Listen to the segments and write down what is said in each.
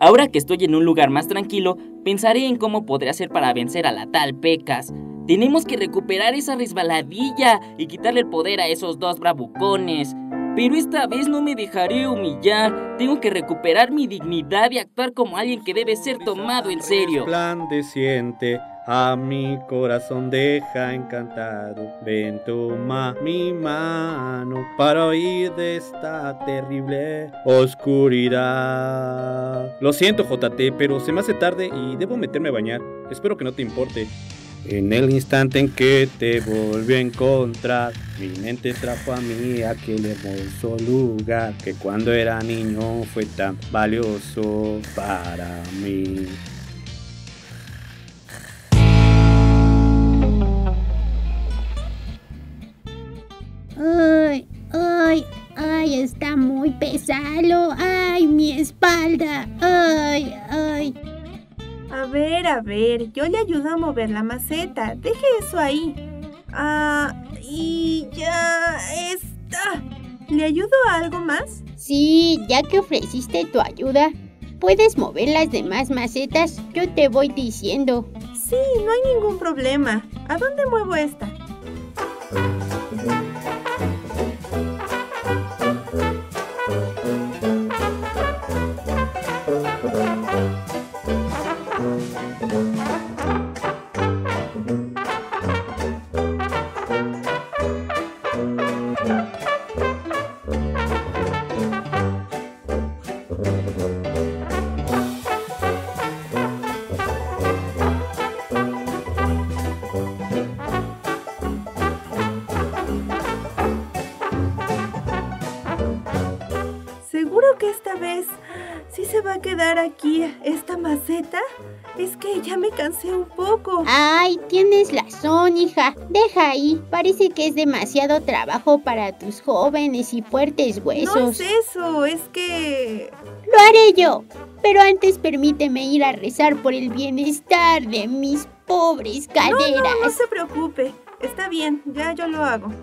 Ahora que estoy en un lugar más tranquilo, pensaré en cómo podré hacer para vencer a la tal Pecas. Tenemos que recuperar esa resbaladilla y quitarle el poder a esos dos bravucones. Pero esta vez no me dejaré humillar. Tengo que recuperar mi dignidad y actuar como alguien que debe ser tomado en serio. Resplandeciente, a mi corazón deja encantado. Ven, toma mi mano para huir de esta terrible oscuridad. Lo siento, JT, pero se me hace tarde y debo meterme a bañar. Espero que no te importe. En el instante en que te volví a encontrar, mi mente trajo a mí aquel hermoso lugar que cuando era niño fue tan valioso para mí. Ay, está muy pesado. Ay, mi espalda. Ay. A ver, yo le ayudo a mover la maceta. Deje eso ahí. Y ya está. ¿Le ayudo a algo más? Sí, ya que ofreciste tu ayuda, ¿puedes mover las demás macetas? Yo te voy diciendo. Sí, no hay ningún problema. ¿A dónde muevo esta? ¿Seguro que esta vez sí se va a quedar aquí esta maceta? Es que ya me cansé un poco. Ay, tienes razón, hija. Deja ahí. Parece que es demasiado trabajo para tus jóvenes y fuertes huesos. No es eso, es que... Lo haré yo. Pero antes permíteme ir a rezar por el bienestar de mis pobres caderas. No se preocupe. Está bien, ya yo lo hago.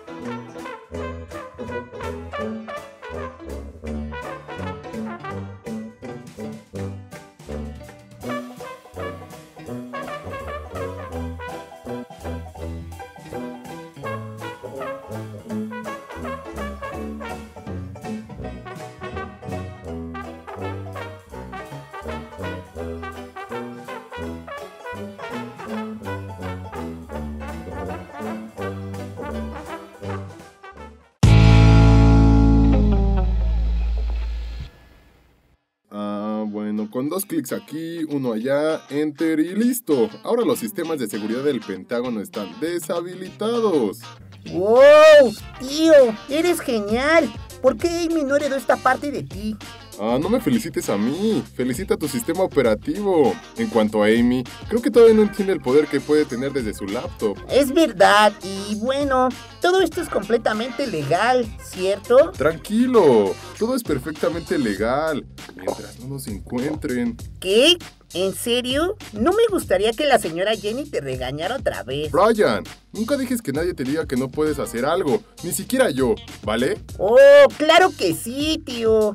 Bueno, con 2 clics aquí, uno allá, enter y listo. Ahora los sistemas de seguridad del Pentágono están deshabilitados. ¡Wow! Tío, eres genial. ¿Por qué Amy no heredó esta parte de ti? No me felicites a mí, felicita a tu sistema operativo. En cuanto a Amy, creo que todavía no entiende el poder que puede tener desde su laptop. Es verdad, y bueno, todo esto es completamente legal, ¿cierto? Tranquilo, todo es perfectamente legal, mientras no nos encuentren. ¿Qué? ¿En serio? No me gustaría que la señora Jenny te regañara otra vez. Brian, nunca dejes que nadie te diga que no puedes hacer algo, ni siquiera yo, ¿vale? Oh, claro que sí, tío.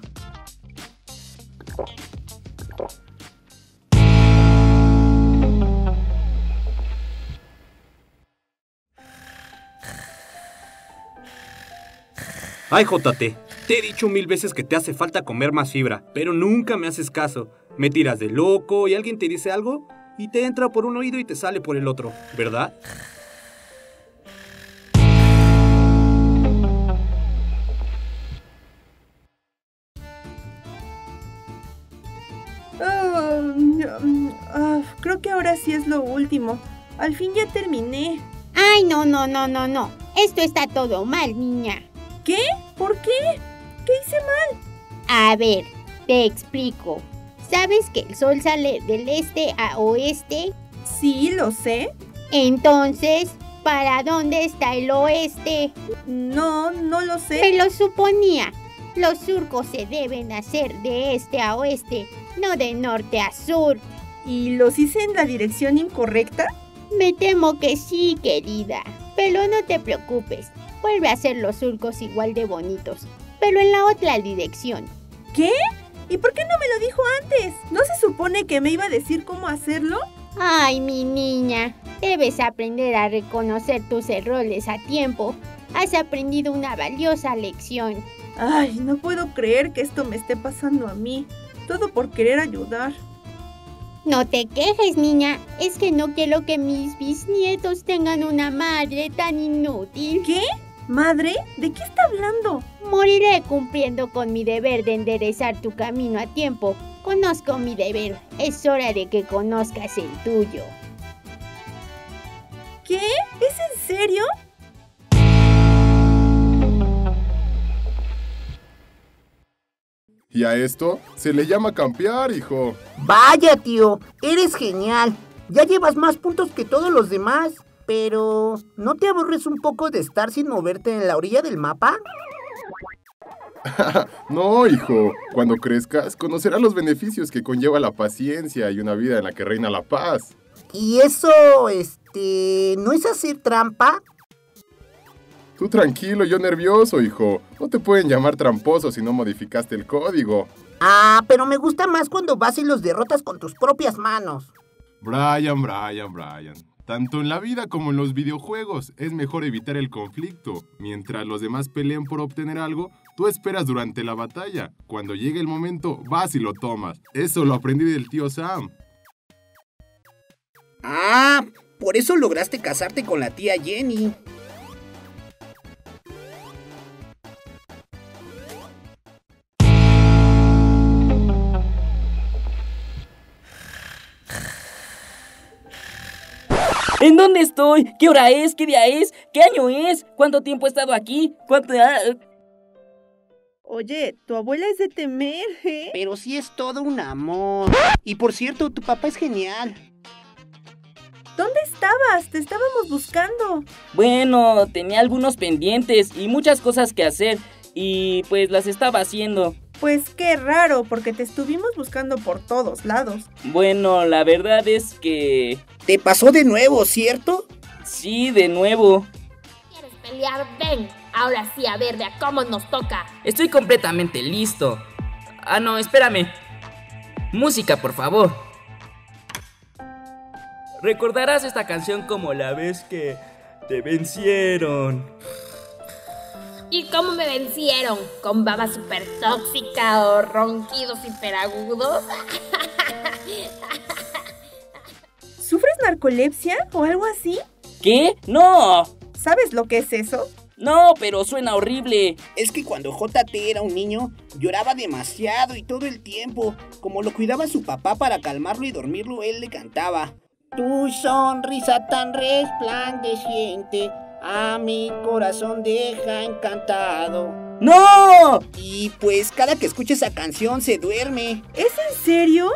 Ay, JT, te he dicho 1000 veces que te hace falta comer más fibra, pero nunca me haces caso. Me tiras de loco y alguien te dice algo y te entra por un oído y te sale por el otro, ¿verdad? Creo que ahora sí es lo último. Al fin ya terminé. Ay, no. Esto está todo mal, niña. ¿Qué? ¿Por qué? ¿Qué hice mal? A ver, te explico. ¿Sabes que el sol sale del este a oeste? Sí, lo sé. Entonces, ¿para dónde está el oeste? No lo sé. Me lo suponía. Los surcos se deben hacer de este a oeste, no de norte a sur. ¿Y los hice en la dirección incorrecta? Me temo que sí, querida. Pero no te preocupes. Vuelve a hacer los surcos igual de bonitos, pero en la otra dirección. ¿Qué? ¿Y por qué no me lo dijo antes? ¿No se supone que me iba a decir cómo hacerlo? Ay, mi niña, debes aprender a reconocer tus errores a tiempo. Has aprendido una valiosa lección. Ay, no puedo creer que esto me esté pasando a mí. Todo por querer ayudar. No te quejes, niña. Es que no quiero que mis bisnietos tengan una madre tan inútil. ¿Qué? ¿Madre? ¿De qué está hablando? Moriré cumpliendo con mi deber de enderezar tu camino a tiempo. Conozco mi deber. Es hora de que conozcas el tuyo. ¿Qué? ¿Es en serio? Y a esto se le llama campear, hijo. Vaya, tío, eres genial. Ya llevas más puntos que todos los demás. Pero, ¿no te aburres un poco de estar sin moverte en la orilla del mapa? No, hijo. Cuando crezcas, conocerás los beneficios que conlleva la paciencia y una vida en la que reina la paz. ¿Y eso, no es hacer trampa? Tú tranquilo, yo nervioso, hijo. No te pueden llamar tramposo si no modificaste el código. Ah, pero me gusta más cuando vas y los derrotas con tus propias manos. Brian. Tanto en la vida como en los videojuegos, es mejor evitar el conflicto. Mientras los demás pelean por obtener algo, tú esperas durante la batalla. Cuando llegue el momento, vas y lo tomas. Eso lo aprendí del tío Sam. Ah, por eso lograste casarte con la tía Jenny. ¿En dónde estoy? ¿Qué hora es? ¿Qué día es? ¿Qué año es? ¿Cuánto tiempo he estado aquí? Oye, tu abuela es de temer, ¿eh? Pero sí es todo un amor. Y por cierto, tu papá es genial. ¿Dónde estabas? Te estábamos buscando. Bueno, tenía algunos pendientes y muchas cosas que hacer y pues las estaba haciendo. Pues qué raro, porque te estuvimos buscando por todos lados. Bueno, la verdad es que... Te pasó de nuevo, ¿cierto? Sí, de nuevo. ¿Quieres pelear? Ven. Ahora sí, a ver de a cómo nos toca. Estoy completamente listo. Ah, no, espérame. Música, por favor. Recordarás esta canción como la vez que te vencieron. ¿Y cómo me vencieron? ¿Con baba super tóxica o ronquidos hiperagudos? ¿Sufres narcolepsia o algo así? ¿Qué? ¡No! ¿Sabes lo que es eso? No, pero suena horrible. Es que cuando JT era un niño, lloraba demasiado y todo el tiempo. Como lo cuidaba su papá para calmarlo y dormirlo, él le cantaba: tu sonrisa tan resplandeciente a mi corazón deja encantado. ¡No! Y pues cada que escucha esa canción se duerme. ¿Es en serio?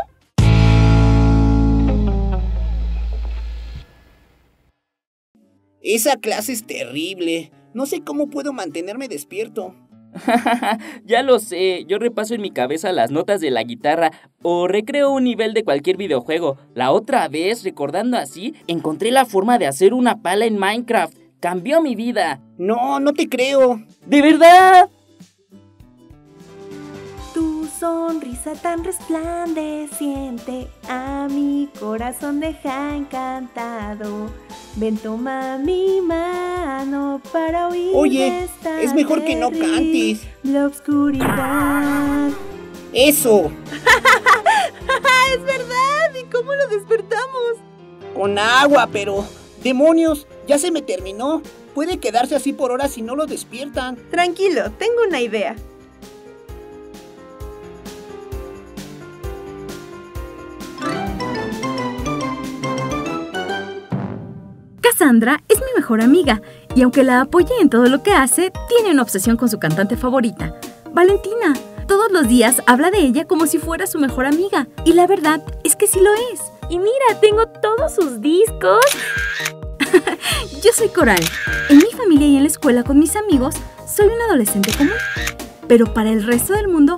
Esa clase es terrible. No sé cómo puedo mantenerme despierto. Ya lo sé, yo repaso en mi cabeza las notas de la guitarra o recreo un nivel de cualquier videojuego. La otra vez, recordando así, encontré la forma de hacer una pala en Minecraft. Cambió mi vida. No, no te creo. ¿De verdad? Tu sonrisa tan resplandeciente a mi corazón deja encantado. Ven, toma mi mano para oír. Oye, es mejor que no cantes. La oscuridad. ¡Eso! ¡Es verdad! ¿Y cómo lo despertamos? Con agua, pero... ¡Demonios! Ya se me terminó. Puede quedarse así por horas si no lo despiertan. Tranquilo, tengo una idea. Cassandra es mi mejor amiga y aunque la apoye en todo lo que hace, tiene una obsesión con su cantante favorita, Valentina. Todos los días habla de ella como si fuera su mejor amiga y la verdad es que sí lo es. Y mira, tengo todos sus discos. Yo soy Coral. En mi familia y en la escuela con mis amigos soy un adolescente común. Pero para el resto del mundo,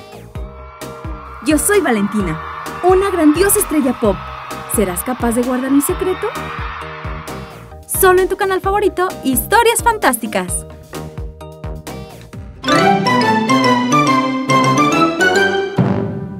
yo soy Valentina, una grandiosa estrella pop. ¿Serás capaz de guardar mi secreto? Solo en tu canal favorito, Historias Fantásticas.